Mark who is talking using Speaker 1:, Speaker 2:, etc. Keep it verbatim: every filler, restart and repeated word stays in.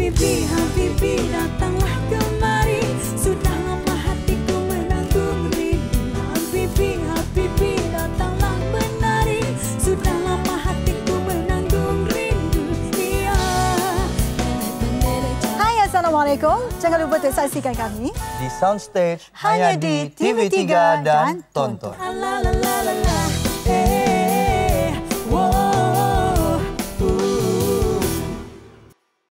Speaker 1: Habibi, Habibi, datanglah kemari. Sudah lama hatiku menanggung rindu. Habibi, Habibi, datanglah menari. Sudah lama hatiku menanggung rindu. Ya.
Speaker 2: Hai, Assalamualaikum. Jangan lupa untuk saksikan kami
Speaker 3: di Soundstage
Speaker 2: hanya di T V tiga dan Tonton.
Speaker 1: La la la la la.